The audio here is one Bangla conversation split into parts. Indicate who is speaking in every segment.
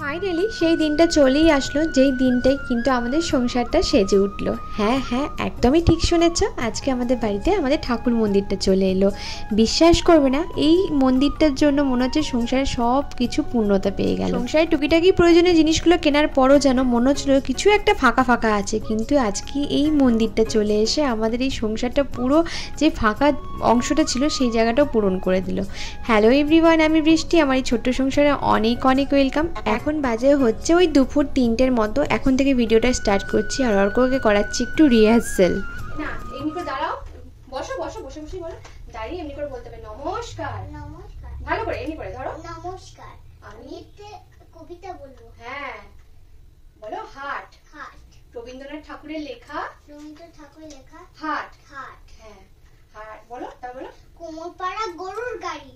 Speaker 1: ফাইনালি সেই দিনটা চলেই আসলো, যেই দিনটাই কিন্তু আমাদের সংসারটা সেজে উঠলো। হ্যাঁ হ্যাঁ, একদমই ঠিক শুনেছ, আজকে আমাদের বাড়িতে আমাদের ঠাকুর মন্দিরটা চলে এলো। বিশ্বাস করবে না, এই মন্দিরটার জন্য মনে হচ্ছে সংসারের সব কিছু পূর্ণতা পেয়ে গেল। সংসারের টুকিটাকি প্রয়োজনীয় জিনিসগুলো কেনার পরও যেন মনে হচ্ছিল কিছু একটা ফাঁকা ফাঁকা আছে, কিন্তু আজকে এই মন্দিরটা চলে এসে আমাদের এই সংসারটা পুরো যে ফাঁকা অংশটা ছিল সেই জায়গাটাও পূরণ করে দিল। হ্যালো এভরিওয়ান, আমি বৃষ্টি, আমার এই ছোট্ট সংসারে অনেক অনেক ওয়েলকাম। এখন বাজে হচ্ছে ওই দুপুর 3টের মতো। এখন থেকে ভিডিওটা স্টার্ট করছি আর অর্ককে করাচ্ছি একটু রিহার্সেল। না এমনি করে দাঁড়াও, বসো বসো, বসে বসে বলো, দাঁড়িয়ে এমনি করে বলতে হবে নমস্কার। নমস্কার ভালো করে এমনি করে ধরো। নমস্কার, আমি একটা কবিতা বলবো। হ্যাঁ বলো। হাট। হাট রবীন্দ্রনাথ ঠাকুরের লেখা। রবীন্দ্রনাথ ঠাকুরের লেখা। হাট। হাট হ্যাঁ হাট বলো। তারপর বলো কোমরপাড়া গরুর গাড়ি।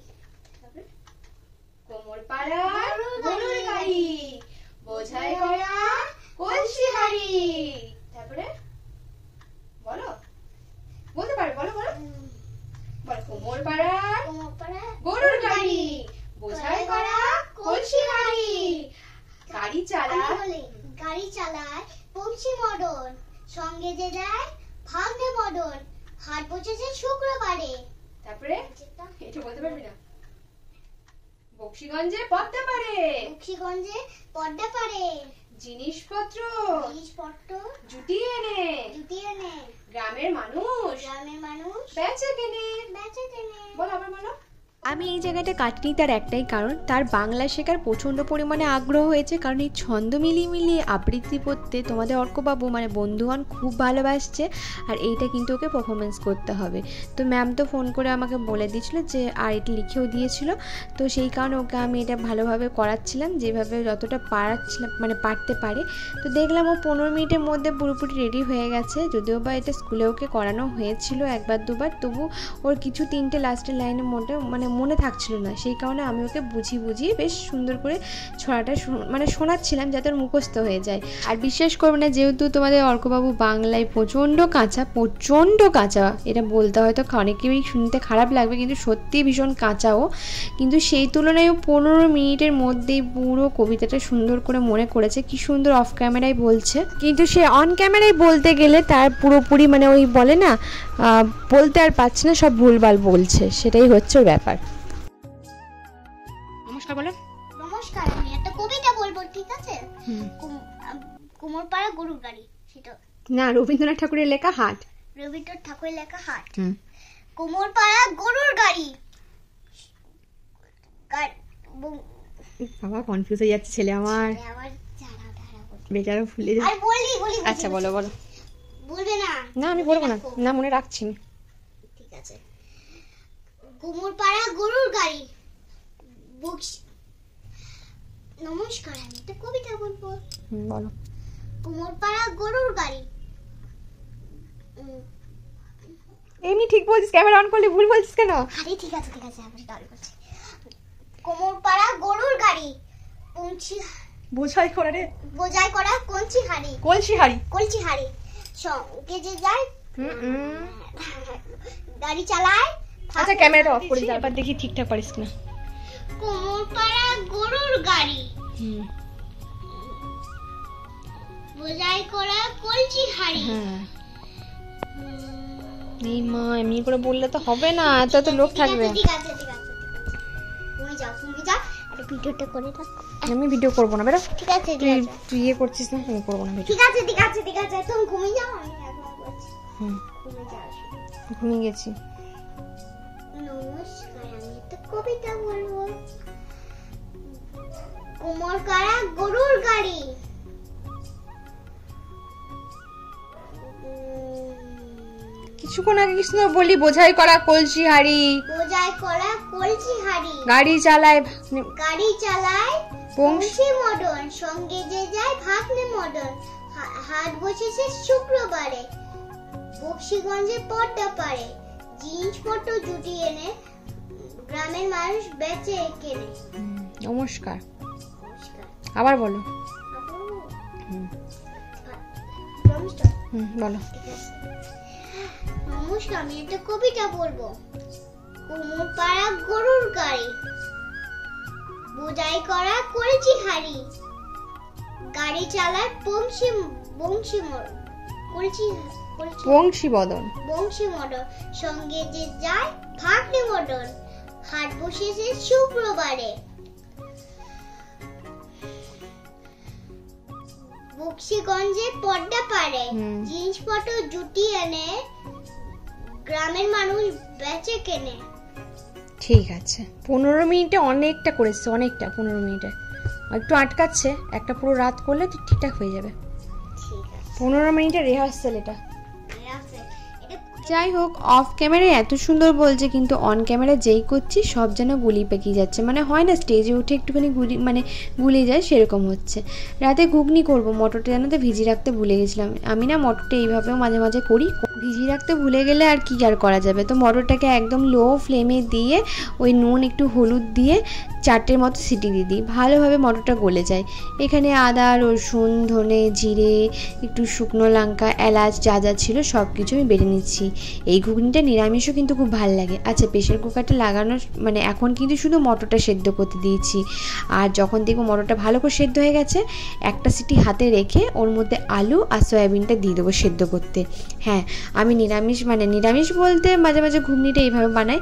Speaker 1: কোমরপাড়া গরুর গাড়ি, বোঝাই করা কলসি হাড়ি। তারপরে বলো, বলতে পারো, বলো বলো বলো। কোমরপাড়া গরুর গাড়ি, বোঝাই করা কলসি হাড়ি। গাড়ি চালায়, গাড়ি চালায় পৌঁছি মডন, সঙ্গে যে যায় ভাগ্নে মডন, হাট বসেছে শুক্রবারে। তারপরে এটা বলতে পারবি না। বক্সিগঞ্জে পদ্মা পারে, বক্সিগঞ্জে পদ্মা পারে। জিনিসপত্র, জিনিসপত্র জুটিয়ে এনে, জুটিয়ে এনে। গ্রামের মানুষ, গ্রামের মানুষ বেচে কেনে, বেচে কেনে। বলো আবার বলো। আমি এই জায়গাটা কাটিনি তার একটাই কারণ, তার বাংলা শেখার প্রচণ্ড পরিমাণে আগ্রহ হয়েছে। কারণ এই ছন্দ মিলিয়ে মিলিয়ে আবৃত্তি করতে তোমাদের অর্কবাবু মানে বন্ধুগণ খুব ভালোবাসছে, আর এইটা কিন্তু ওকে পারফরমেন্স করতে হবে। তো ম্যাম তো ফোন করে আমাকে বলে দিয়েছিল যে, আর এটা লিখেও দিয়েছিল, তো সেই কারণে ওকে আমি এটা ভালোভাবে করাচ্ছিলাম, যেভাবে যতটা পারাচ্ছিলাম মানে পারতে পারে। তো দেখলাম ও 15 মিনিটের মধ্যে পুরোপুরি রেডি হয়ে গেছে। যদিও বা এটা স্কুলে ওকে করানো হয়েছিল একবার দুবার, তবু ওর কিছু 3টে লাস্টের লাইনের মধ্যে মানে মনে থাকছিল না। সেই কারণে আমি ওকে বুঝিয়ে বেশ সুন্দর করে ছড়াটা মানে শোনাচ্ছিলাম যাতে ওর মুখস্থ হয়ে যায়। আর বিশ্বাস করবে না, যেহেতু তোমাদের অর্কবাবু বাংলায় প্রচণ্ড কাঁচা, এটা বলতে হয়তো অনেকেই শুনতে খারাপ লাগবে, কিন্তু সত্যিই ভীষণ কাঁচাও। কিন্তু সেই তুলনায় ও 15 মিনিটের মধ্যেই পুরো কবিতাটা সুন্দর করে মনে করেছে। কি সুন্দর অফ ক্যামেরায় বলছে, কিন্তু সে অন ক্যামেরায় বলতে গেলে তার পুরোপুরি মানে ওই বলে না, বলতে আর পারছে না, সব ভুলভাল বলছে, সেটাই হচ্ছে ওর ব্যাপার। নমস্কার বলো। নমস্কার, আমি একটা কবিতা বলবো, ঠিক আছে? কোমরপাড়া গরুর গাড়ি। সেটা না, রবীন্দ্রনাথ ঠাকুরের লেখা হাট। রবীন্দ্রনাথ ঠাকুরের লেখা হাট। কোমরপাড়া গরুর গাড়ি। বাবা কনফিউজ হয়ে যাচ্ছে ছেলে আমার, বেচারা ভুলে যাচ্ছে। আচ্ছা বলো বলো। বলবে না? না আমি বলবো না, না মনে রাখছি। ঠিক আছে। কোমরপাড়া গরুর গাড়ি। নমস্কার, আমি একটা কবিতা বলবো। বলো। কোমরপাড়া গরুর গাড়ি। এমনি ঠিক বলছিস, ক্যামেরা অন করলে ভুল বলছিস কেন? আরে ঠিক আছে আমি ডাল করছি। কোমরপাড়া গরুর গাড়ি, পৌঁছি বোঝাই করা রে, বোঝাই করা কলসি হাড়ি। সঙ্গে যে যায় গাড়ি চালায়। আচ্ছা ক্যামেরাটা অফ করে যাবার দেখি ঠিকঠাক পারিস কিনা। কোমরপাড়া গরুর গাড়ি, বোঝাই করা কলসি হাড়ি। এই মা এমনি করে বললে তো হবে না, এত লোক থাকবে। ঠিক আছে তুমি যাও একটা ভিডিওটা করে থাক। আমি ভিডিও করব না, বেরো। ঠিক আছে তুই ইয়ে করছিস না, আমি করব না ভিডিও। ঠিক আছে তুমি ঘুমিয়ে যাও, আমি এখন করছি। ঘুমিয়ে গেছি। নমস্কার, আমি একটা কবিতা বলবো। কোমরপাড়া গরুর গাড়ি। কিছুক্ষণ আগে কি সুন্দর বলি, বোঝাই করা কলসি হাড়ি। গাড়ি চালায় পৌঁছি মডন, সঙ্গে যে যায় ভাগ্নে মডন, হাট বসেছে শুক্রবারে। বক্সিগঞ্জে পদ্মা পারে, জিনিসপত্র জুটিয়ে এনে, গ্রামের মানুষ বেচে কেনে। নমস্কার। আবার বলো। বলো। নমস্কার, আমি একটা কবিতা বলবো। কোমরপাড়া গরুর গাড়ি, বোঝাই করা কলসি হাড়ি। গাড়ি চালায় বংশীমদন সঙ্গে যে যায় ভাগ্নে মদন হাট বসেছে শুক্রবারে বক্সিগঞ্জে পর্দা পারে জিনিসপত্র জুটি এনে গ্রামের মানুষ বেচে কেনে।
Speaker 2: ঠিক আছে, 15 মিনিটে অনেকটা করেছিস, অনেকটা 15 মিনিটে একটু আটকাচ্ছে, একটা পুরো রাত করলে তো ঠিকঠাক হয়ে যাবে। 15 মিনিটের রিহার্সাল এটা। যাই হোক, অফ ক্যামেরায় এত সুন্দর বলছে, কিন্তু অন ক্যামেরা যেই করছি সব যেন গুলি পেকিয়ে যাচ্ছে, মানে হয় না স্টেজে উঠে একটুখানি গুলি যায় সেরকম হচ্ছে। রাতে ঘুগনি করব, মটরটা যেন তো ভিজিয়ে রাখতে ভুলে গেছিলাম। আমি না মটরটা এইভাবেও মাঝে মাঝে করি, ভিজিয়ে রাখতে ভুলে গেলে আর কি আর করা যাবে। তো মটরটাকে একদম লো ফ্লেমে দিয়ে ওই নুন একটু হলুদ দিয়ে 4টের মতো সিটি দিয়ে দিই, ভালোভাবে মটরটা গলে যায়। এখানে আদা রসুন ধনে জিরে একটু শুকনো লঙ্কা এলাচ যা যা ছিল সব কিছু আমি বেটে নিচ্ছি। এই ঘুগনিটা নিরামিষও কিন্তু খুব ভালো লাগে। আচ্ছা, প্রেশার কুকারটা লাগানো মানে এখন কিন্তু শুধু মটরটা সেদ্ধ করতে দিয়েছি, আর যখন দেখবো মটরটা ভালো করে সেদ্ধ হয়ে গেছে একটা সিটি হাতে রেখে ওর মধ্যে আলু আর সয়াবিনটা দিয়ে দেবো সেদ্ধ করতে। হ্যাঁ, আমি নিরামিষ বলতে মাঝে মাঝে ঘুগনিটা এইভাবে বানাই।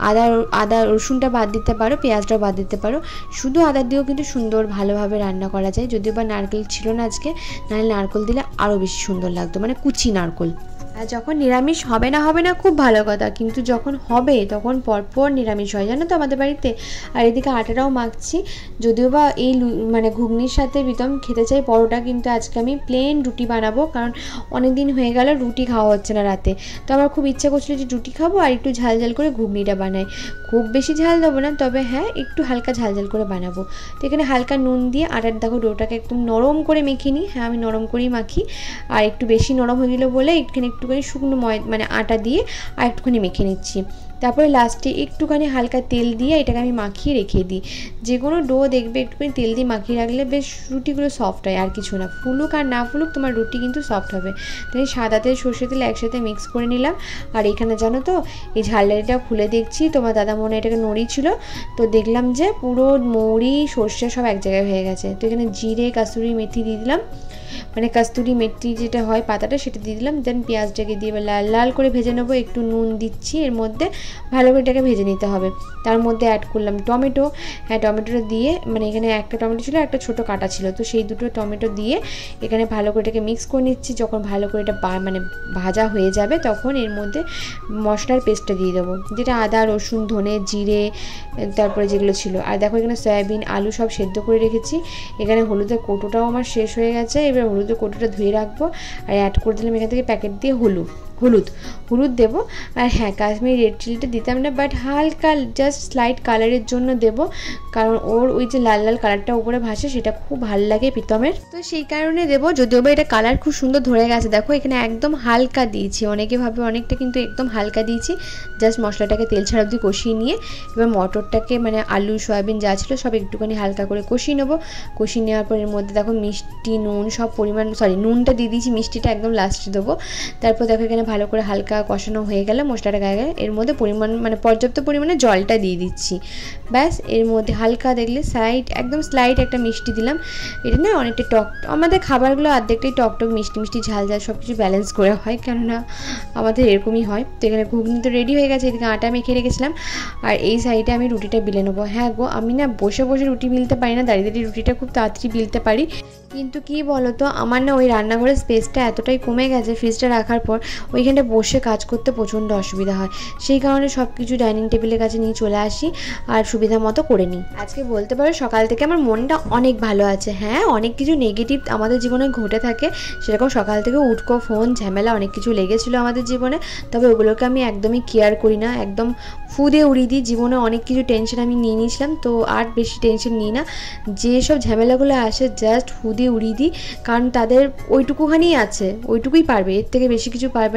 Speaker 2: আদা রসুনটা বাদ দিতে পারো, পেঁয়াজটাও বাদ দিতে পারো, শুধু আদা দিয়েও কিন্তু সুন্দর ভালোভাবে রান্না করা যায়। যদিও বা নারকেল ছিল না আজকে, নাহলে নারকেল দিলে আরও বেশি সুন্দর লাগতো, মানে কুচি নারকেল। আর যখন নিরামিষ হবে না খুব ভালো কথা, কিন্তু যখন হবে তখন পরপর নিরামিষ হয়, জানো তো আমাদের বাড়িতে। আর এদিকে আটাটাও মাখছি, যদিও বা এই মানে ঘুগনির সাথে প্রীতম খেতে চাই পরোটা, কিন্তু আজকে আমি প্লেন রুটি বানাবো, কারণ অনেক দিন হয়ে গেল রুটি খাওয়া হচ্ছে না রাতে। তো আমার খুব ইচ্ছা করছিল যে রুটি খাবো আর একটু ঝাল ঝাল করে ঘুগনিটা বানাই। খুব বেশি ঝাল দেবো না, তবে হ্যাঁ একটু হালকা ঝাল ঝাল করে বানাবো। তো এখানে হালকা নুন দিয়ে আটার দেখো ডোটাকে একদম নরম করে মেখে নিই। হ্যাঁ, আমি নরম করেই মাখি, আর একটু বেশি নরম হয়ে গেলো বলে একটুখানি শুকনো মানে আটা দিয়ে আর একটুখানি মেখে নিচ্ছি। তারপরে লাস্টে একটুখানি হালকা তেল দিয়ে এটাকে আমি মাখিয়ে রেখে দিই। যে কোনো ডো দেখবে একটুখানি তেল দিয়ে মাখিয়ে রাখলে বেশ রুটিগুলো সফট হয়, আর কিছু না। ফুলুক আর না ফুলুক তোমার রুটি কিন্তু সফট হবে। তাই সাদা তেল সর্ষে তেল একসাথে মিক্স করে নিলাম। আর এখানে জানো তো এই ঝালদারিটা খুলে দেখছি, তোমার দাদা মনে এটাকে নড়িয়েছিল, তো দেখলাম যে পুরো মৌরি সর্ষে সব এক জায়গায় হয়ে গেছে। তো এখানে জিরে কাসুরি মেথি দিয়ে দিলাম, মানে কস্তুরি মেথি যেটা হয় পাতাটা সেটা দিয়ে দিলাম। দেন পেঁয়াজটাকে দিয়ে লাল লাল করে ভেজে নেবো। একটু নুন দিচ্ছি এর মধ্যে, ভালো করে এটাকে ভেজে নিতে হবে। তার মধ্যে অ্যাড করলাম টমেটো। হ্যাঁ, টমেটোটা দিয়ে মানে এখানে একটা টমেটো ছিল, একটা ছোটো কাটা ছিল, তো সেই দুটো টমেটো দিয়ে এখানে ভালো করে এটাকে মিক্স করে নিচ্ছি। যখন ভালো করে এটা মানে ভাজা হয়ে যাবে তখন এর মধ্যে মশলার পেস্টটা দিয়ে দেবো, যেটা আদা রসুন ধনে জিরে তারপরে যেগুলো ছিল। আর দেখো এখানে সয়াবিন আলু সব সেদ্ধ করে রেখেছি। এখানে হলুদের কৌটোটাও আমার শেষ হয়ে গেছে, এবার হলুদের কৌটোটা ধুয়ে রাখবো। আর অ্যাড করে দিলাম এখান থেকে প্যাকেট দিয়ে হলুদ দেবো। আর হ্যাঁ, কাশ্মীরি রেড চিলিটা দিতাম না, বাট হালকা জাস্ট স্লাইট কালারের জন্য দেবো, কারণ ওর ওই যে লাল লাল কালারটা উপরে ভাসে সেটা খুব ভালো লাগে প্রীতমের, তো সেই কারণে দেবো। যদিও বা এটা কালার খুব সুন্দর ধরে গেছে, দেখো এখানে একদম হালকা দিয়েছি, অনেকে ভাবে অনেকটা, কিন্তু একদম হালকা দিয়েছি। জাস্ট মশলাটাকে তেল ছাড়া অবধি কষিয়ে নিয়ে এবার মটরটাকে মানে আলু সয়াবিন যা ছিল সব একটুখানি হালকা করে কষিয়ে নেবো। কষিয়ে নেওয়ার পর এর মধ্যে দেখো মিষ্টি নুন সব পরিমাণ, নুনটা দিয়ে দিয়েছি, মিষ্টিটা একদম লাস্টে দেবো। তারপর দেখো এখানে ভালো করে হালকা কষানো হয়ে গেলে মশলাটা গায়ে এর মধ্যে মানে পর্যাপ্ত পরিমাণে জলটা দিয়ে দিচ্ছি। ব্যাস, এর মধ্যে হালকা দেখলে একদম স্লাইড একটা মিষ্টি দিলাম। এটা না অনেকটা টক, আমাদের খাবারগুলো অর্ধেকটাই টকটক মিষ্টি মিষ্টি ঝাল ঝাল সব কিছু ব্যালেন্স করে হয়, কেননা আমাদের এরকমই হয়। তো এখানে ঘুগনি তো রেডি হয়ে গেছে, এদিকে আটা মেখে রেখেছিলাম, আর এই সাইডে আমি রুটিটা বেলে নেবো। হ্যাঁ গো, আমি না বসে বসে রুটি বেলতে পারি না, দাঁড়িয়ে দাঁড়িয়ে রুটিটা খুব তাড়াতাড়ি বেলতে পারি, কিন্তু কি বলতো আমার না ওই রান্নাঘরের স্পেসটা এতটাই কমে গেছে ফ্রিজটা রাখার পর, ওইখানটা বসে কাজ করতে প্রচণ্ড অসুবিধা হয়। সেই কারণে সব কিছু ডাইনিং টেবিলের কাছে নিয়ে চলে আসি আর সুবিধা মতো করে নিই। আজকে বলতে পারো সকাল থেকে আমার মনটা অনেক ভালো আছে। হ্যাঁ, অনেক কিছু নেগেটিভ আমাদের জীবনে ঘটে থাকে, সেরকম সকাল থেকে উঠকো ফোন ঝামেলা অনেক কিছু লেগেছিলো আমাদের জীবনে, তবে ওগুলোকে আমি একদমই কেয়ার করি না, একদম ফুদে উড়িয়ে দিই। জীবনে অনেক কিছু টেনশন আমি নিয়ে নিয়েছিলাম, তো আর বেশি টেনশন নিই না। যেসব ঝামেলাগুলো আসে জাস্ট ফুদে উড়িয়ে দিই, কারণ তাদের ওইটুকুখানি আছে, ওইটুকুই পারবে, এর থেকে বেশি কিছু পারবে না।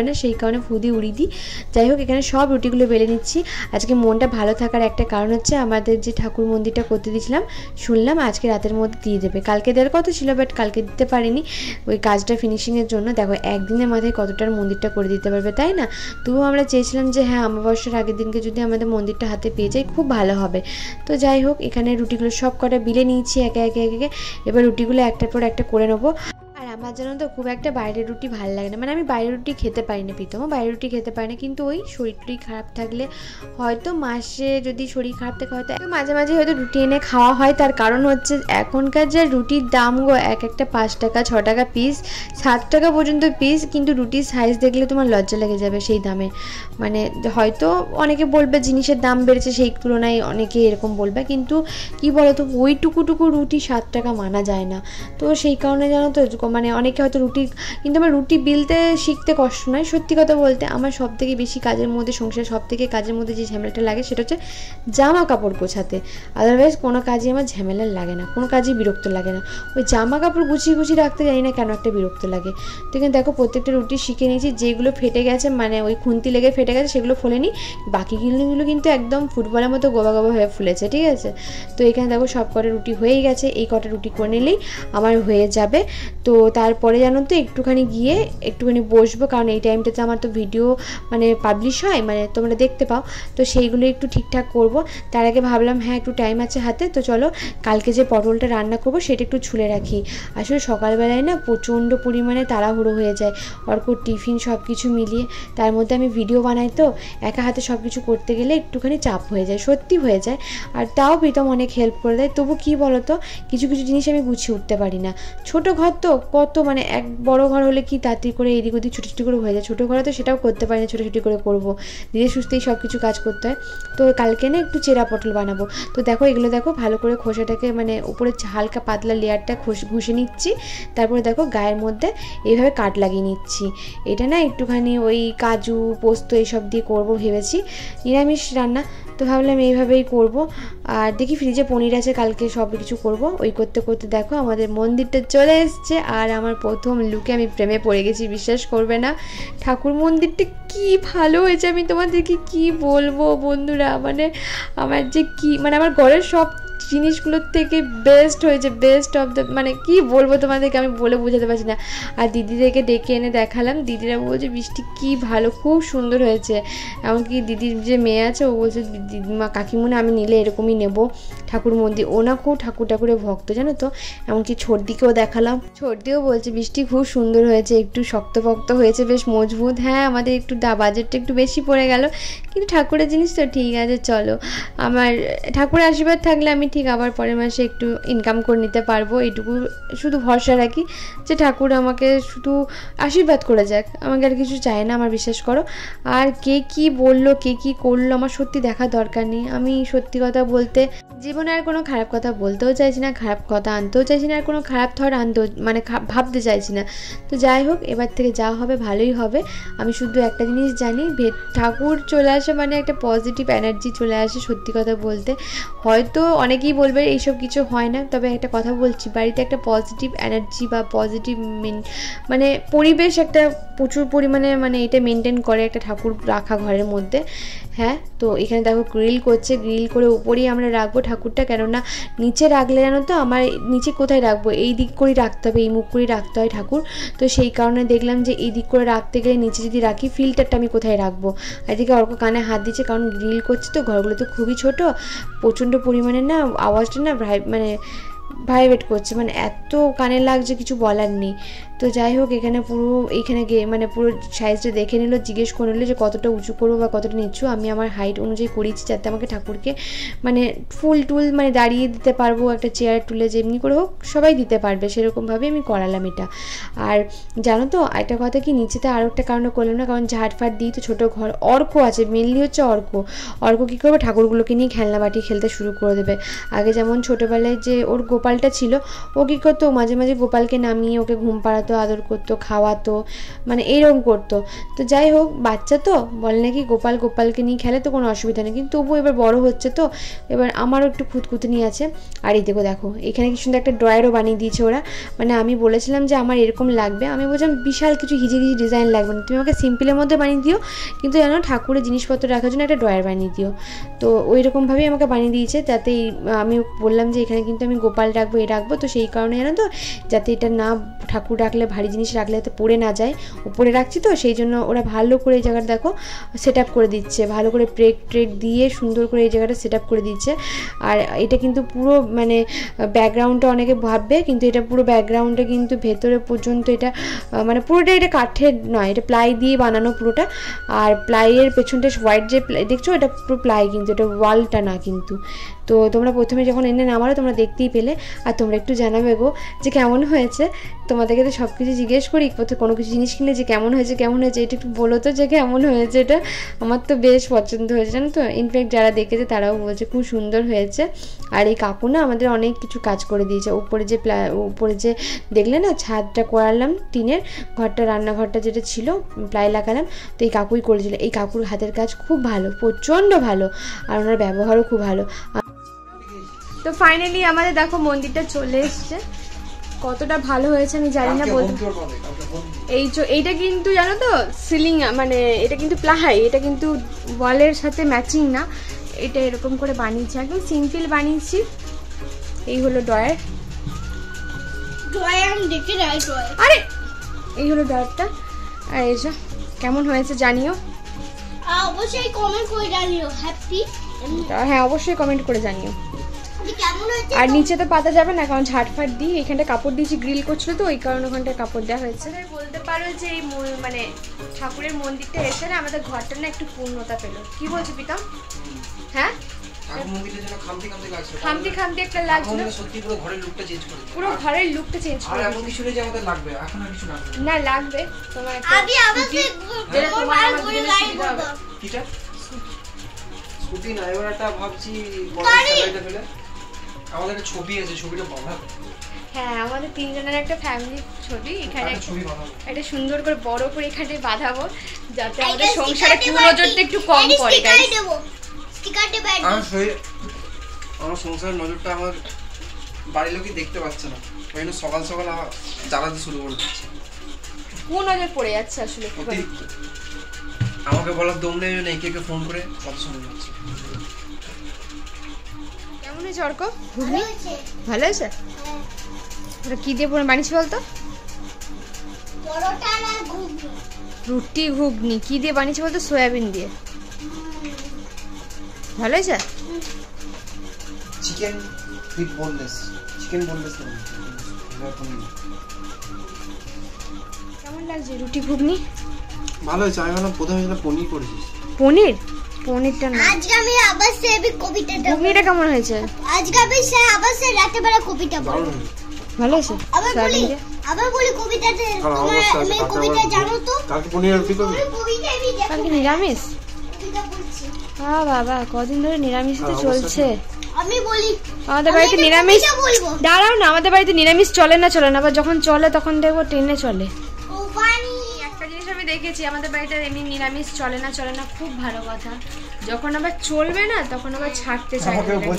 Speaker 2: না, সেই কারণে ফু দিয়ে উড়িয়ে দিই। যাই হোক এখানে সব রুটিগুলো বেলে নিচ্ছি। আজকে মনটা ভালো থাকার একটা কারণ হচ্ছে আমাদের যে ঠাকুর মন্দিরটা করতে দিয়েছিলাম, শুনলাম আজকে রাতের মধ্যে দিয়ে দেবে। কালকে দেওয়ার কথা ছিল, বাট কালকে দিতে পারিনি ওই কাজটা ফিনিশিংয়ের জন্য। দেখো একদিনের মাথায় কতটার মন্দিরটা করে দিতে পারবে, তাই না? তবুও আমরা চেয়েছিলাম যে হ্যাঁ অমাবস্যার আগের দিনকে যদি আমাদের মন্দিরটা হাতে পেয়ে যাই খুব ভালো হবে। তো যাই হোক এখানে রুটিগুলো সব কটা বিলে নিয়েছি একে একে একে। এবার রুটিগুলো একটার পর একটা করে নেবো। আর আমার জানো তো খুব একটা বাইরের রুটি ভালো লাগে না, মানে আমি বাইরের রুটি খেতে পারি না, প্রীতমও বাইরের রুটি খেতে পারি না। কিন্তু ওই শরীর টরীর খারাপ থাকলে হয়তো মাসে যদি শরীর খারাপ থাকে হয়তো মাঝে মাঝে হয়তো রুটি এনে খাওয়া হয়। তার কারণ হচ্ছে এখনকার যে রুটির দাম গো, এক একটা 5 টাকা 6 টাকা পিস, 7 টাকা পর্যন্ত পিস। কিন্তু রুটির সাইজ দেখলে তোমার লজ্জা লেগে যাবে সেই দামে। মানে হয়তো অনেকে বলবে জিনিসের দাম বেড়েছে সেই তুলনায়, অনেকে এরকম বলবে, কিন্তু কি বলতো ওই টুকু রুটি 7 টাকা মানা যায় না। তো সেই কারণে জানো তো মানে অনেকে হয়তো রুটি, কিন্তু আমার রুটি বেলতে শিখতে কষ্ট নয়। সত্যি কথা বলতে আমার সব থেকে বেশি কাজের মধ্যে, সংসার সব থেকে কাজের মধ্যে যে ঝামেলাটা লাগে সেটা হচ্ছে জামা কাপড় গোছাতে। আদারওয়াইজ কোনো কাজই আমার ঝামেলা লাগে না, কোনো কাজই বিরক্ত লাগে না। ওই জামা কাপড় গুছিয়ে রাখতে জানি না কেন একটা বিরক্ত লাগে। তো এখানে দেখো প্রত্যেকটা রুটি শিখে নিয়েছি। যেগুলো ফেটে গেছে মানে ওই খুন্তি লেগে ফেটে গেছে সেগুলো ফোলেনি, বাকিগুলো কিন্তু একদম ফুটবলের মতো গোবা হয়ে ফুলেছে, ঠিক আছে? তো এখানে দেখো সব কটা রুটি হয়েই গেছে। এই কটা রুটি করে নিলেই আমার হয়ে যাবে। তো তারপরে জানো তো একটুখানি গিয়ে একটুখানি বসবো, কারণ এই টাইমটাতে আমার তো ভিডিও মানে পাবলিশ হয়, মানে তোমরা দেখতে পাও। তো সেইগুলো একটু ঠিকঠাক করব। তার আগে ভাবলাম হ্যাঁ একটু টাইম আছে হাতে, তো চলো কালকে যে পটলটা রান্না করবো সেটা একটু ছুলে রাখি। আসলে সকালবেলায় না প্রচণ্ড পরিমাণে তাড়াহুড়ো হয়ে যায়, অর্কর টিফিন সব কিছু মিলিয়ে। তার মধ্যে আমি ভিডিও বানাই, তো একা হাতে সব কিছু করতে গেলে একটুখানি চাপ হয়ে যায়, সত্যি হয়ে যায়। আর তাও প্রীতম অনেক হেল্প করে দেয়। তবু কী বলো তো, কিছু জিনিস আমি গুছিয়ে উঠতে পারি না। ছোটো ঘর তো কত, মানে এক বড় ঘর হলে কি তাড়াতাড়ি করে এদিক ওদিক ছুটি করে হয়ে যায়, ছোটো ঘরে তো সেটাও করতে পারি না, ছুটি করে করবো, ধীরে সুস্থেই সব কিছু কাজ করতে হয়। তো কালকে না একটু চেরা পটল বানাবো। তো দেখো এগুলো দেখো ভালো করে খোসাটাকে মানে উপরে হালকা পাতলা লেয়ারটা ঘষে নিচ্ছি। তারপরে দেখো গায়ের মধ্যে এইভাবে কাট লাগিয়ে নিচ্ছি। এটা না একটুখানি ওই কাজু পোস্ত এইসব দিয়ে করবো ভেবেছি, নিরামিষ রান্না। তো ভাবলাম এইভাবেই করব। আর দেখি ফ্রিজে পনির আছে, কালকে সব কিছু করবো। ওই করতে করতে দেখো আমাদের মন্দিরটা চলে এসছে। আর আমার প্রথম লুকে আমি প্রেমে পড়ে গেছি, বিশ্বাস করবে না। ঠাকুর মন্দিরটা কি ভালো হয়েছে, আমি তোমাদেরকে কি বলবো বন্ধুরা। মানে আমার যে কি মানে আমার ঘরের সব জিনিসগুলোর থেকে বেস্ট হয়েছে, বেস্ট অফ দ্য, মানে কি বলবো তোমাদেরকে, আমি বলে বোঝাতে পারছি না। আর দিদিদেরকে ডেকে এনে দেখালাম, দিদিরা বলছে বৃষ্টি কি ভালো, খুব সুন্দর হয়েছে। এমনকি দিদির যে মেয়ে আছে ও বলছে দিদিমা কাকিমুনি আমি নিলে এরকমই নেব ঠাকুর মন্দির। ও না খুব ঠাকুরের ভক্ত জানো তো। এমনকি ছোটদিকেও দেখালাম, ছোটদিও বলছে বৃষ্টি খুব সুন্দর হয়েছে, একটু শক্তপোক্ত হয়েছে, বেশ মজবুত। হ্যাঁ আমাদের একটু বাজেটটা একটু বেশি পড়ে গেল, কিন্তু ঠাকুরের জিনিস তো ঠিক আছে চলো। আমার ঠাকুরের আশীর্বাদ থাকলে আমি ঠিক আবার পরের মাসে একটু ইনকাম করে নিতে পারবো। এইটুকু শুধু ভরসা রাখি যে ঠাকুর আমাকে শুধু আশীর্বাদ করে যাক, আমাকে আর কিছু চাই না, আমার বিশ্বাস করো। আর কে কি বললো কে কি করলো আমার সত্যি দেখার দরকার নেই। আমি সত্যি কথা বলতে জীবনে আর কোনো খারাপ কথা বলতেও চাইছি না, খারাপ কথা আনতেও চাইছি না, আর কোনো খারাপ থট আনতেও মানে ভাবতে চাইছি না। তো যাই হোক এবার থেকে যা হবে ভালোই হবে। আমি শুধু একটা জিনিস জানি, ঠাকুর চলে আসে মানে একটা পজিটিভ এনার্জি চলে আসে। সত্যি কথা বলতে হয়তো অনেকেই বলবে এইসব কিছু হয় না, তবে একটা কথা বলছি, বাড়িতে একটা পজিটিভ এনার্জি বা পজিটিভ মানে পরিবেশ একটা প্রচুর পরিমাণে মানে এটা মেনটেন করে একটা ঠাকুর রাখা ঘরের মধ্যে। হ্যাঁ তো এখানে দেখো গ্রিল করছে, গ্রিল করে উপরেই আমরা রাখবো ঠাকুরটা, কেননা নিচে রাখলে জানো তো আমার নিচে কোথায় রাখবো, এই দিক করেই রাখতে হবে, এই মুখ করেই রাখতে হয় ঠাকুর। তো সেই কারণে দেখলাম যে এই দিক করে রাখতে গেলে নিচে যদি রাখি ফিল্টারটা আমি কোথায় রাখবো। আর এদিকে অর্ক কানে হাত দিচ্ছে, কারণ গ্রিল করছে তো, ঘরগুলো তো খুবই ছোট, প্রচণ্ড পরিমাণে না আওয়াজটা না মানে ভাইব্রেট করছে, মানে এত কানে লাগছে কিছু বলার নেই। তো যাই হোক এখানে পুরো এইখানে গিয়ে মানে পুরো সাইজটা দেখে নিল, জিজ্ঞেস করে নিল যে কতটা উঁচু করবো বা কতটা নিচু। আমি আমার হাইট অনুযায়ী করেছি যাতে আমাকে ঠাকুরকে মানে ফুল টুল মানে দাঁড়িয়ে দিতে পারবো, একটা চেয়ার টুলে যেমনি করে হোক সবাই দিতে পারবে সেরকমভাবে আমি করালাম এটা। আর জানো তো একটা কথা কি, নিচেতে আরও একটা কারণে করলাম না, কারণ ঝাড়ফাট দিই তো ছোটো ঘর। অর্ক আছে, মেনলি হচ্ছে অর্ক কী করবে ঠাকুরগুলোকে নিয়ে খেলনা বাটি খেলতে শুরু করে দেবে। আগে যেমন ছোটোবেলায় যে ওর গোপালটা ছিল ও কী করতো, মাঝে মাঝে গোপালকে নামিয়ে ওকে ঘুম পাড়াতো, আদর করতো, খাওয়াতো, মানে এইরকম করতো। তো যাই হোক, বাচ্চা তো বলে নাকি গোপালকে নিয়ে খেলে তো কোনো অসুবিধা নেই, কিন্তু তবুও এবার বড় হচ্ছে তো এবার আমারও একটু খুঁতখুঁতনি আছে। আর এই দেখো এখানে কি সুন্দর একটা ড্রয়ারও বানিয়ে দিয়েছে ওরা। মানে আমি বলেছিলাম যে আমার এরকম লাগবে, আমি বলছিলাম বিশাল কিছু হিজি ডিজাইন লাগবে না, তুমি আমাকে সিম্পলের মধ্যে বানিয়ে দিও, কিন্তু জানো ঠাকুরের জিনিসপত্র রাখার জন্য একটা ড্রয়ার বানিয়ে দিও। তো ওই রকমভাবেই আমাকে বানিয়ে দিয়েছে, যাতে আমি বললাম যে এখানে কিন্তু আমি গোপাল রাখবো, রাখবো, তো সেই কারণে জানো তো, যাতে এটা না ঠাকুর রাখলে, ভারী জিনিস রাখলে যাতে পড়ে না যায়, উপরে রাখছি তো সেই জন্য ওরা ভালো করে এই জায়গাটা দেখো সেট আপ করে দিচ্ছে, ভালো করে ট্রেক দিয়ে সুন্দর করে এই জায়গাটা সেট আপ করে দিচ্ছে। আর এটা কিন্তু পুরো মানে ব্যাকগ্রাউন্ডটা অনেকে ভাববে, কিন্তু এটা পুরো ব্যাকগ্রাউন্ডে কিন্তু ভেতরে পর্যন্ত এটা মানে পুরোটা এটা কাঠের নয়, এটা প্লাই দিয়ে বানানো পুরোটা। আর প্লাইয়ের পেছনটা হোয়াইট যে প্লাই দেখছো, এটা পুরো প্লাই, কিন্তু এটা ওয়ালটা না কিন্তু। তো তোমরা প্রথমে যখন এনে নামারো তোমরা দেখতেই পেলে। আর তোমরা একটু জানাবে গো যে কেমন হয়েছে, তোমাদেরকে তো সব কিছু জিজ্ঞেস করি, কোনো কিছু জিনিস কিনলে যে কেমন হয়েছে এটা একটু বলো তো যে কেমন হয়েছে। এটা আমার তো বেশ পছন্দ হয়েছে জানো তো, ইনফ্যাক্ট যারা দেখেছে তারাও বলছে খুব সুন্দর হয়েছে। আর এই কাকু না আমাদের অনেক কিছু কাজ করে দিয়েছে, উপরে যে দেখলে না ছাদটা করালাম টিনের, ঘরটা রান্নাঘরটা যেটা ছিল প্লাই লাগালাম, তো এই কাকুই করেছিল। এই কাকুর হাতের কাজ খুব ভালো, প্রচণ্ড ভালো, আর ওনার ব্যবহারও খুব ভালো। তো ফাইনালি আমাদের দেখো মন্দিরটা চলে এসছে, কতটা ভালো হয়েছে আমি জানি না বলতে। এইটা কিন্তু জানো তো সিলিং, মানে এটা কিন্তু প্লাই, এটা কিন্তু ওয়ালের সাথে ম্যাচিং না, এটা এরকম করে বানিয়েছি, একদম সিম্পল বানিয়েছি। এই হলো ড্রয়ার, আরে এই হলো ড্রয়ারটা। আর এই যে কেমন হয়েছে জানিও,
Speaker 1: অবশ্যই কমেন্ট করে জানিও।
Speaker 2: হ্যাঁ অবশ্যই কমেন্ট করে জানিও। আর নিচে তো পাতা যাবে না, কারণ ঝাটফাট দিই, এখানটা কাপড় দিয়েছি, গ্রিল করছিল তো ওই কারণে ওখানটায় কাপড় দেওয়া হয়েছে। বলতে পারো যে এই মানে ঠাকুরের মন্দিরটা এসে না আমাদের ঘরটা না একটু পূর্ণতা পেলো। কি বলছো পিতাম? হ্যাঁ খামতি একটা লাগছিল, পুরো ঘরের লুকটা চেঞ্জ করে না লাগবে তোমার
Speaker 3: স্কুটি না, এবার একটা ভাবছি আমাদের একটা ছবি আছে, ছবিটা বানাবো।
Speaker 2: হ্যাঁ আমাদের তিনজনের একটা ফ্যামিলি ছবি, এখানে একটা সুন্দর করে বড় করে এখানে বাঁধাবো, যাতে আমাদের সংসারে নজরটা একটু কম পড়ে।
Speaker 3: আমার সংসারের নজরটা আমার বাড়ির লোকই দেখতে পাচ্ছে না, ওই জন্য সকাল সকাল আমার জ্বালাতে শুরু করে দিচ্ছে।
Speaker 2: কোন নজর পড়ে যাচ্ছে আসলে?
Speaker 3: আমাকে বলার দম নেই, একে ফোন করে কথা শুনে যাচ্ছে।
Speaker 2: কেমন হয়েছে অর্ক? ভালো হয়েছে? ওটা কি দিয়ে বানিয়েছি বলতো? রুটি ঘুগনি কি দিয়ে বানিয়েছি বলতো? সয়াবিন দিয়ে। ভালো হয়েছে?
Speaker 3: চিকেন বোনলেস
Speaker 2: কেমন লাগছে রুটি ঘুগনি?
Speaker 3: ভালো হয়েছে। আমি ভাবলাম প্রথমে পনির করেছিস।
Speaker 2: পনিরটা না,
Speaker 1: আজকে আমি আবার সে কবিতাটা।
Speaker 2: ঘুগনিটা কেমন হয়েছে?
Speaker 1: আজকে আমি সে আবার সে রাতে বেলা কবিতা বলবো।
Speaker 2: ভালো হয়েছে?
Speaker 1: আবার বলি কবিতাতে। তোমার আমি কবিতা জানো তো?
Speaker 3: কালকে পনির রুটি করবি?
Speaker 1: কবিতা আমি দেখো।
Speaker 2: কালকে নিরামিষ?
Speaker 1: কবিতা বলছি।
Speaker 2: বাবা কদিন ধরে নিরামিষই তো চলছে।
Speaker 1: আমি বলি
Speaker 2: আমাদের বাড়িতে নিরামিষ, দাঁড়াও না, আমাদের বাড়িতে নিরামিষ চলে না, আবার যখন চলে তখন দেখবো ট্রেনে চলে। একটা জিনিস আমি দেখেছি, আমাদের বাড়িতে এমনি নিরামিষ চলে না, খুব ভালো কথা। যখন আবার চলবে না তখন আবার ছাড়তে চায়।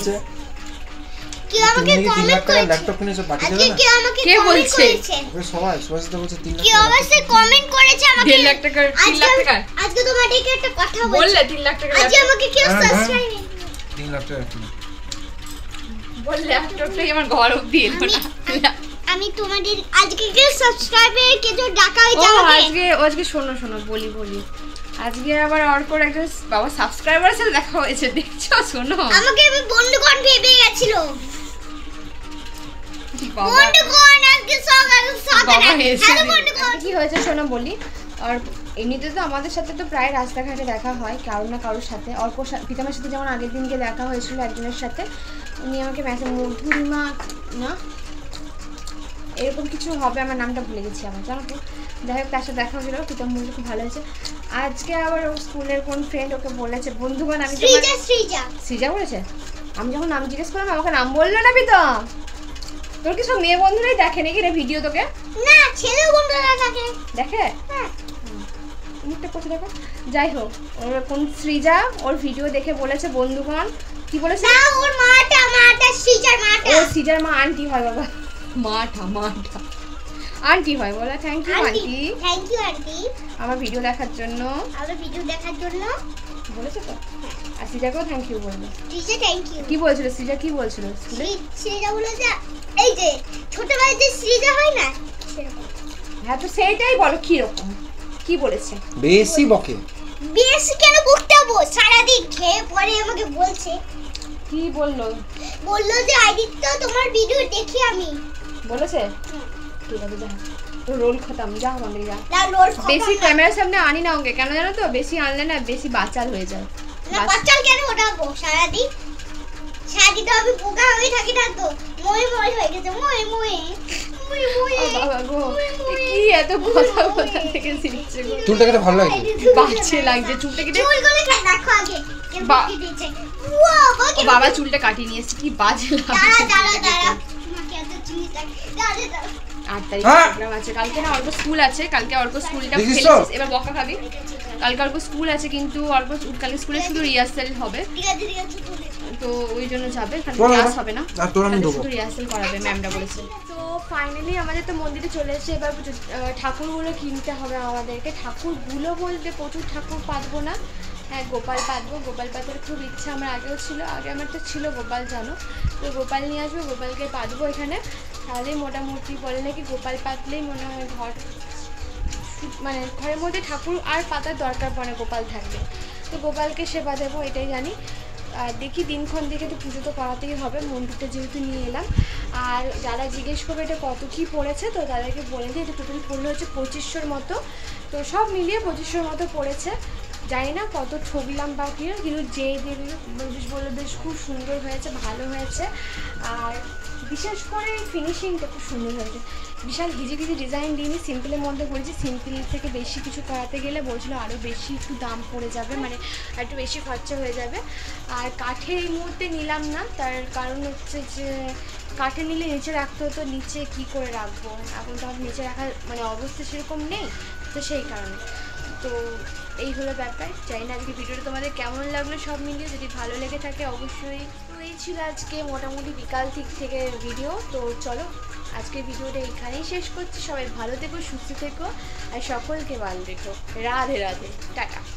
Speaker 1: কেউ আমাকে কমেন্ট করেছে, ল্যাপটপ কিনে সব পাঠিয়ে দেবে না? কে বলছে?
Speaker 3: ওই সবাই সুভাষিতা বলছে 3 লাখ।
Speaker 1: কেউ অবশ্যই কমেন্ট করেছে আমাকে
Speaker 2: 1.5 লাখ টাকা। 3 লাখ টাকা
Speaker 1: আজকে তোমাদেরকে একটা কথা
Speaker 2: বললে 3 লাখ টাকা
Speaker 1: আজকে আমাকে কেউ সাবস্ক্রাইব
Speaker 3: 3 লাখ টাকা
Speaker 2: বললে ল্যাপটপটাই আমার ঘর অবধি এলো না।
Speaker 1: আমি তোমাদের আজকে কেউ সাবস্ক্রাইবার কেউ ডাকা হয়েছে আমাকে।
Speaker 2: আজকে শোনো বলি আজকে আবার অর্কর একজন বাবা সাবস্ক্রাইবারের সাথে দেখা হয়েছে, দেখছো? শোনো
Speaker 1: আমাকে বন্ধুগণ ভেবে গেছিল, বন্ধুগণ আজকে হ্যালো বন্ধুগণ।
Speaker 2: কি হয়েছে শোনো বলি। আর এমনিতে তো আমাদের সাথে তো প্রায় রাস্তাঘাটে দেখা হয় কারোর না কারোর সাথে। অর্কর পিতামের সাথে যেমন আগের দিনকে দেখা হয়েছিল একজনের সাথে, উনি আমাকে মেসেজ মধুরিমা না এরকম কিছু হবে, আমার নামটা ভুলে গেছি আমার, জানো তো? যাই হোক তার সাথে দেখা হয়েছিল, পিতাম বলছে খুব ভালো হয়েছে। আজকে আবার ওর স্কুলের কোন ফ্রেন্ড ওকে বলেছে বন্ধুগণ আমি
Speaker 1: সৃজা
Speaker 2: বলেছে। আমি যখন নাম জিজ্ঞেস করলাম আমাকে নাম বললো না পিতাম,
Speaker 1: তোর কি সব মেয়ে বন্ধুরাই দেখে নাকি রে ভিডিও তোকে?
Speaker 4: না, ছেলে বন্ধুরা
Speaker 1: দেখে। হ্যাঁ মুখটা কোথায় দেখো। যাই হোক, ওর কোন সৃজা ওর ভিডিও দেখে বলেছে বন্ধুগণ, কি বলেছে?
Speaker 4: না, ওর মাটা সৃজার মাটা।
Speaker 1: ও সৃজার মা আন্টি হয় বাবা। মাটা আন্টি হয়। বলে thank you aunty.
Speaker 4: Thank you aunty
Speaker 1: আমার ভিডিও দেখার জন্য। বলেছে তো। আর সৃজাকেও থ্যাংক ইউ বললো।
Speaker 4: Srija thank you.
Speaker 1: কি বলছিল সৃজা, কি বলছিল স্কুলে?
Speaker 4: সৃজা বলেছে এই যে ছোটবেলায় যে সৃজা হয় না সেরকম।
Speaker 1: হ্যাঁ তো সেইটাই বলো কি রকম, কি বলেছে?
Speaker 3: বেশি বকে।
Speaker 4: বেশি কেন বকতে হবো? সারাদিন খেয়ে পরে আমাকে বলছে।
Speaker 1: কি বললো?
Speaker 4: বললো যে আদিত্য তোমার ভিডিও দেখি আমি।
Speaker 1: বলেছে? ঠিক আছে যা, তো রোল খতম, যা আমাদের যা।
Speaker 4: না রোল খতম।
Speaker 1: বেশি ক্যামেরার সামনে আনি না ওকে, কেন জানো তো? বেশি আনলে না বেশি বাচাল হয়ে যায়।
Speaker 4: না বাচাল কেন ওঠাবো? সারাদিন তো আমি বোকা হয়ে থাকি না তো। মই হয়ে গেছে। মই
Speaker 1: বাবা গো, কি এত কথা বলা থেকে শিখছে গো।
Speaker 3: চুলটা কেটে ভালো লাগে।
Speaker 1: বাজে লাগছে চুলটা কেটে।
Speaker 4: চুলগুলো দেখো আগে কে বকি দিয়েছে।
Speaker 1: ও বাবা চুলটা কাটিয়ে নিয়েছে, কি বাজে লাগছে।
Speaker 4: দাঁড়া আমাকে এত জিনিস দাঁড়া
Speaker 1: 8 তারিখ প্রোগ্রাম আছে। কালকে না অল্প স্কুল আছে, কালকে অল্প স্কুলটা ফেলেছিস। এবার বকা খাবি। কালকে অল্প স্কুল আছে, কিন্তু অল্প কালকে স্কুলে শুধু রিহার্সাল হবে।
Speaker 4: ঠিক আছে
Speaker 1: তো ওই জন্য যাবে, কালকে ক্লাস হবে না,
Speaker 3: আর তোর আমি দেবো।
Speaker 1: শুধু রিহার্সাল করাবে ম্যামরা বলেছে। তো ফাইনালি আমাদের তো মন্দিরে চলে এসেছে। এবার ঠাকুরগুলো কিনতে হবে আমাদেরকে। ঠাকুরগুলো বলতে প্রচুর ঠাকুর পাতবো না, হ্যাঁ গোপাল পাতবো। গোপাল পাতার খুব ইচ্ছা আমার আগেও ছিল, আগে আমার তো ছিল গোপাল জানো। তো গোপাল নিয়ে আসবো, গোপালকে পাতবো এখানে। তাহলেই মোটামুটি বলে নাকি গোপাল পাতলেই মনে হয় মানে ঘরের মধ্যে ঠাকুর আর পাতার দরকার পড়ে গোপাল থাকলে। তো গোপালকে সেবা দেবো এটাই জানি। আর দেখি দিনক্ষণ দেখে তো পুজো তো করাতেই হবে, মন্দিরটা যেহেতু নিয়ে এলাম। আর যারা জিজ্ঞেস করবে এটা কত কী পড়েছে, তো তাদেরকে বলে দিই এটা টোটাল পড়লে হচ্ছে 2500-র মতো। তো সব মিলিয়ে 2500-র মতো পড়েছে। জানি না কত ঠকলাম বা কি, কিন্তু যে দেখলো বললো বেশ খুব সুন্দর হয়েছে, ভালো হয়েছে। আর বিশেষ করে ফিনিশিংটা খুব সুন্দর হয়েছে। বিশাল ঘিজি ডিজাইন দিইনি, সিম্পলের মধ্যে করেছি। সিম্পল থেকে বেশি কিছু করাতে গেলে বলছিল আরও বেশি একটু দাম পড়ে যাবে, মানে একটু বেশি খরচা হয়ে যাবে। আর কাঠে এই মুহূর্তে নিলাম না, তার কারণ হচ্ছে যে কাঠে নিলে নিচে রাখতে হতো, নিচে কি করে রাখবো, এখন তো আমার নিচে রাখার মানে অবস্থা সেরকম নেই, তো সেই কারণে। তো এই হলো ব্যাপার। জানি না আজকে ভিডিওটা তোমাদের কেমন লাগলো সব মিলিয়ে, যদি ভালো লেগে থাকে অবশ্যই। তো এই ছিল আজকে মোটামুটি বিকাল থেকে ভিডিও। তো চলো আজকের ভিডিওটা এখানেই শেষ করছি। সবাই ভালো থেকো, সুস্থ থেকো, আর সকলকে ভালো রেখো। রাধে রাধে, টাটা।